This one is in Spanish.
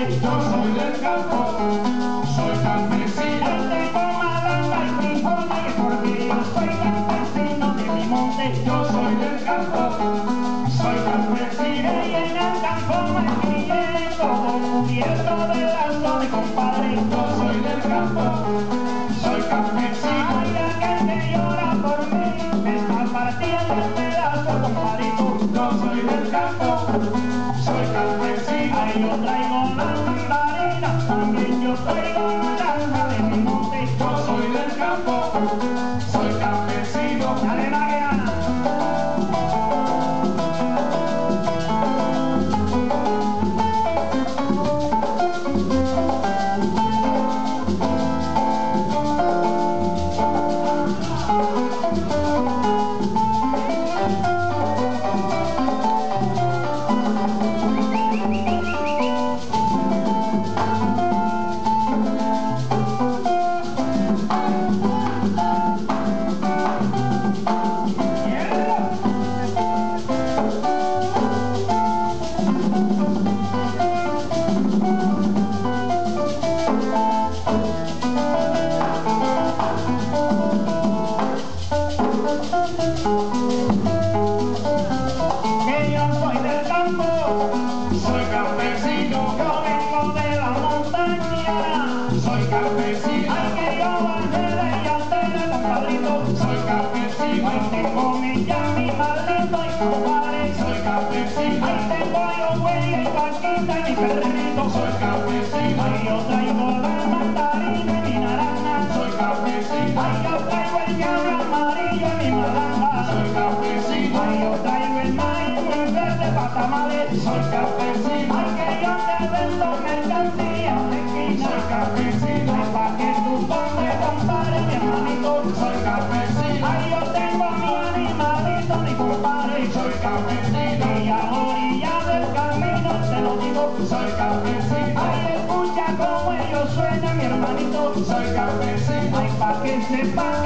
compadre, yo soy del campo, soy campesino. Tengo malanga y frijoles porque yo soy campesino de mi monte, yo soy del campo, soy campesino. Y en el campo me crié todo cubierto de lazo, compadre, yo soy del campo, soy campesino. Hay aquel que llora por mí, me está partiendo el pedazo, compadrito, yo soy del campo, soy campesino. Ay, yo traigo la mandarina, también yo traigo naranja de mi monte, yo soy del campo, soy campesino. Dale, Mariana. Soy campesino, ay, yo traigo la mandarina y mi naranja, soy campesino, ay, yo traigo el llave amarillo y mi malanga, soy campesino, ay, yo traigo el maíz muy verde para tamales, soy campesino, ay, que yo te vendo mercancía de esquina, soy campesino, ay, pa' que tú compres, compadre, mi hermanito, soy campesino, ay, yo tengo mi animalito, mi compadre, soy campesino, y a orilla del camino te lo digo, soy campesino. Ay, escucha cómo ellos suenan, mi hermanito, soy campesino. Ay, pa' que sepa